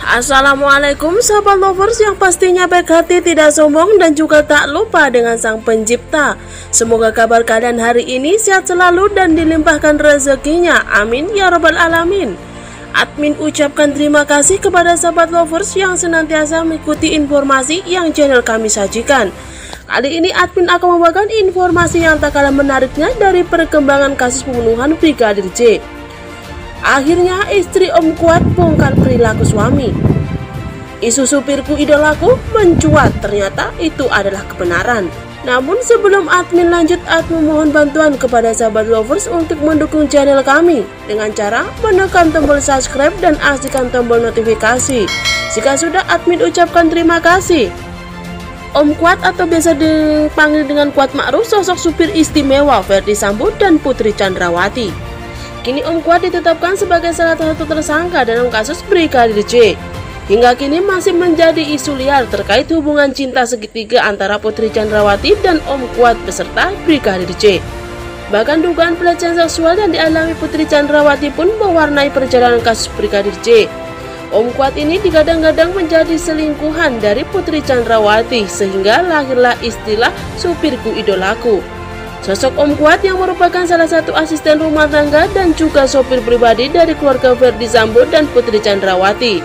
Assalamualaikum sahabat lovers yang pastinya baik hati, tidak sombong, dan juga tak lupa dengan sang pencipta. Semoga kabar kalian hari ini sehat selalu dan dilimpahkan rezekinya, amin ya rabbal alamin. Admin ucapkan terima kasih kepada sahabat lovers yang senantiasa mengikuti informasi yang channel kami sajikan. Kali ini admin akan membagikan informasi yang tak kalah menariknya dari perkembangan kasus pembunuhan Brigadir J. Akhirnya istri Om Kuat bongkar perilaku suami. Isu supirku idolaku mencuat, ternyata itu adalah kebenaran. Namun sebelum admin lanjut, admin mohon bantuan kepada sahabat lovers untuk mendukung channel kami dengan cara menekan tombol subscribe dan aktifkan tombol notifikasi. Jika sudah, admin ucapkan terima kasih. Om Kuat atau biasa dipanggil dengan Kuat Ma'ruf, sosok supir istimewa Ferdy Sambo dan Putri Chandrawati. Kini Om Kuat ditetapkan sebagai salah satu tersangka dalam kasus Brigadir J. Hingga kini masih menjadi isu liar terkait hubungan cinta segitiga antara Putri Chandrawati dan Om Kuat beserta Brigadir J. Bahkan dugaan pelecehan seksual yang dialami Putri Chandrawati pun mewarnai perjalanan kasus Brigadir J. Om Kuat ini digadang-gadang menjadi selingkuhan dari Putri Chandrawati, sehingga lahirlah istilah supirku idolaku. Sosok Om Kuat yang merupakan salah satu asisten rumah tangga dan juga sopir pribadi dari keluarga Ferdy Sambo dan Putri Chandrawati.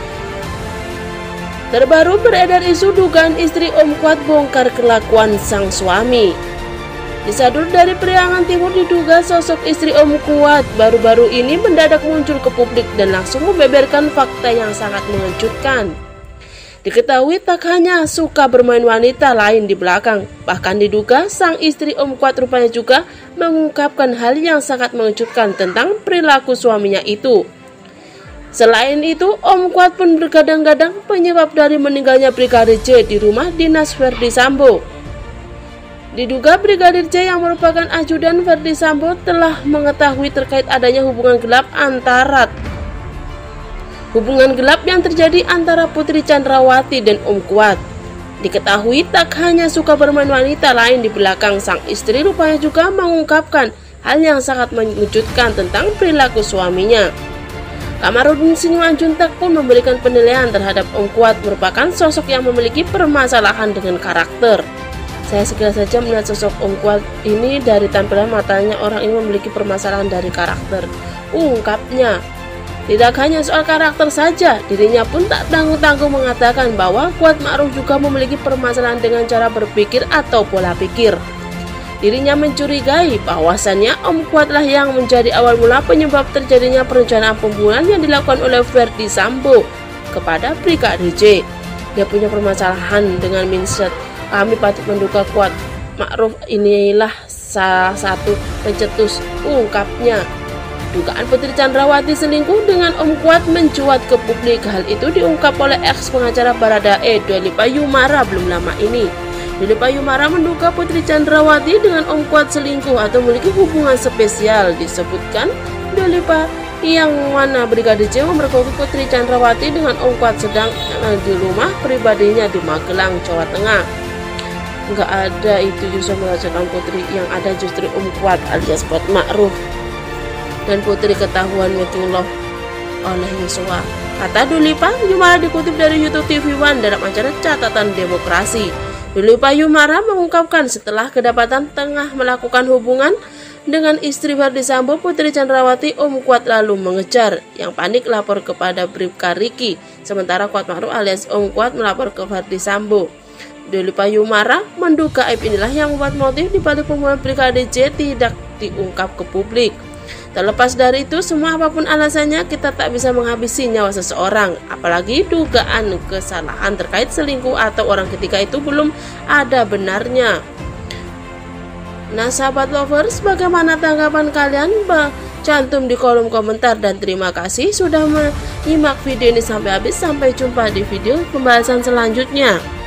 Terbaru beredar isu dugaan istri Om Kuat bongkar kelakuan sang suami. Disadur dari Priangan Timur, diduga sosok istri Om Kuat baru-baru ini mendadak muncul ke publik dan langsung membeberkan fakta yang sangat mengejutkan. Diketahui tak hanya suka bermain wanita lain di belakang, bahkan diduga sang istri Om Kuat rupanya juga mengungkapkan hal yang sangat mengejutkan tentang perilaku suaminya itu. Selain itu, Om Kuat pun bergadang-gadang penyebab dari meninggalnya Brigadir J di rumah dinas Ferdy Sambo. Diduga Brigadir J yang merupakan ajudan Ferdy Sambo telah mengetahui terkait adanya hubungan gelap yang terjadi antara Putri Chandrawati dan Om Kuat. Diketahui tak hanya suka bermain wanita lain di belakang, sang istri rupanya juga mengungkapkan hal yang sangat mengejutkan tentang perilaku suaminya. Kamarudin Simanjuntak pun memberikan penilaian terhadap Om Kuat merupakan sosok yang memiliki permasalahan dengan karakter. Saya segera saja melihat sosok Om Kuat ini dari tampilan matanya, orang ini memiliki permasalahan dari karakter. Ungkapnya, tidak hanya soal karakter saja, dirinya pun tak tanggung-tanggung mengatakan bahwa Kuat Ma'ruf juga memiliki permasalahan dengan cara berpikir atau pola pikir. Dirinya mencurigai bahwasannya Om Kuatlah yang menjadi awal mula penyebab terjadinya perencanaan pembunuhan yang dilakukan oleh Ferdy Sambo kepada Brigadir J. Dia punya permasalahan dengan mindset. Kami patut menduga Kuat Ma'ruf inilah salah satu pencetus, ungkapnya. Dugaan Putri Chandrawati selingkuh dengan Om Kuat mencuat ke publik. Hal itu diungkap oleh ex pengacara Baradae, Doli Payumara, belum lama ini. Doli Payumara menduga Putri Chandrawati dengan Om Kuat selingkuh atau memiliki hubungan spesial. Disebutkan Doli yang mana Brigadir J memerkosa Putri Chandrawati dengan Om Kuat sedang di rumah pribadinya di Magelang, Jawa Tengah. Enggak ada itu justru menghasilkan Putri, yang ada justru Om Kuat alias Kuat Ma'ruf dan Putri ketahuan Metullah oleh Yosua. Kata Doli Payumara dikutip dari YouTube TV One dalam acara Catatan Demokrasi. Doli Payumara mengungkapkan setelah kedapatan tengah melakukan hubungan dengan istri Ferdy Sambo, Putri Chandrawati, Om Kuat lalu mengejar. Yang panik lapor kepada Bribka Riki, sementara Kuat Ma'ruf alias Om Kuat melapor ke Ferdy Sambo. Doli Payumara menduga aib inilah yang membuat motif dibalik pembunuhan Brigadir J tidak diungkap ke publik. Terlepas dari itu, semua apapun alasannya, kita tak bisa menghabisi nyawa seseorang, apalagi dugaan kesalahan terkait selingkuh atau orang ketiga itu belum ada benarnya. Nah sahabat lovers, bagaimana tanggapan kalian? Cantum di kolom komentar, dan terima kasih sudah menyimak video ini sampai habis. Sampai jumpa di video pembahasan selanjutnya.